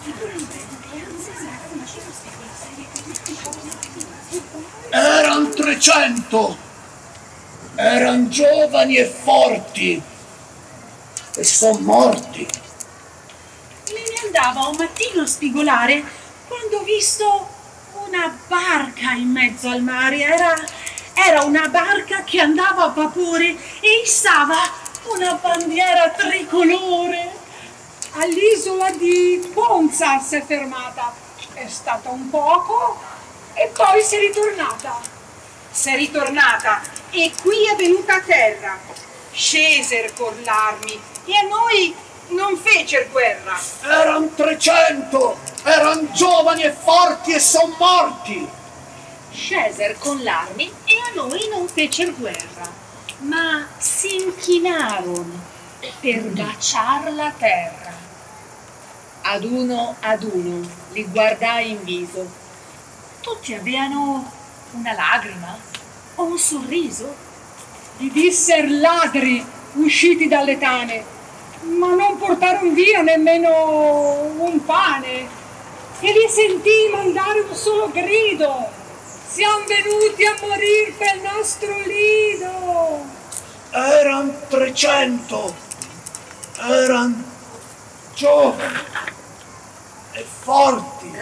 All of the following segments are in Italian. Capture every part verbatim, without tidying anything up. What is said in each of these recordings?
Eran trecento, eran giovani e forti, e son morti. Me ne andava un mattino a spigolare quando ho visto una barca in mezzo al mare. Era, era una barca che andava a vapore e issava una bandiera tricolore. All'isola di Ponza si è fermata. È stata un poco e poi si è ritornata. Si è ritornata e qui è venuta a terra. Sceser con l'armi e a noi non fecer guerra. Eran trecento, eran giovani e forti e son morti. Sceser con l'armi e a noi non fecer guerra, ma si inchinarono per baciar la terra. Ad uno ad uno li guardai in viso. Tutti avevano una lacrima o un sorriso. Gli disser ladri usciti dalle tane, ma non portarono via nemmeno un pane. E li sentì mandare un solo grido: siamo venuti a morir per il nostro lido. Eran trecento, eran giovani e forti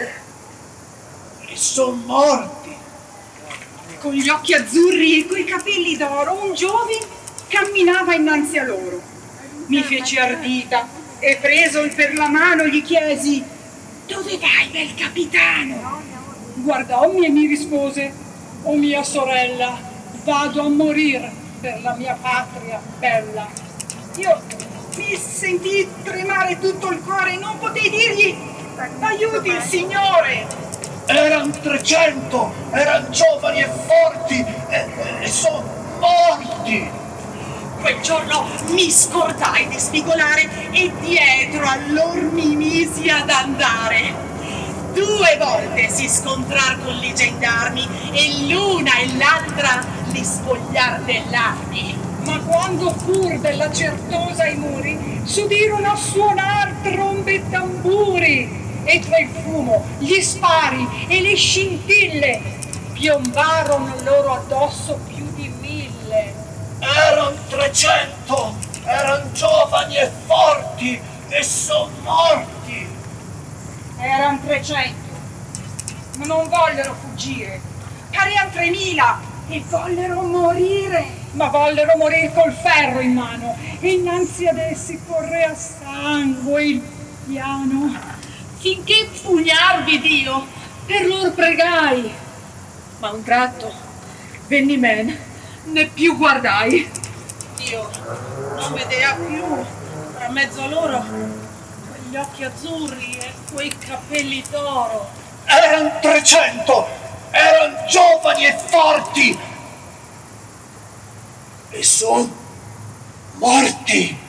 e son morti. Con gli occhi azzurri e coi capelli d'oro, un giovine camminava innanzi a loro. Mi feci ardita e preso per la mano gli chiesi: dove vai, bel capitano? Guardammi e mi rispose: o mia sorella, vado a morir per la mia patria bella. Io mi sentii tremare tutto il cuore e non potei dirgli: aiuti il Signore! Eran trecento, eran giovani e forti e, e son morti. Quel giorno mi scordai di spigolare e dietro a loro mi misi ad andare. Due volte si scontrar con li gendarmi e l'una e l'altra li spogliar dell'armi. Ma quando fur della certosa i muri, s'udirono suonar trombe e tamburi, e tra il fumo, gli spari e le scintille piombarono loro addosso più di mille. Eran trecento, eran giovani e forti e son morti. Eran trecento, ma non vollero fuggire. Parean tremila e vollero morire. Ma vollero morire col ferro in mano, e innanzi ad essi correa sangue il piano. Finché pugnarvi Dio, per lor pregai. Ma un tratto venni men, né più guardai. Io non vedea più tra mezzo a loro quegli occhi azzurri e quei capelli d'oro. Eran trecento, eran giovani e forti e son morti.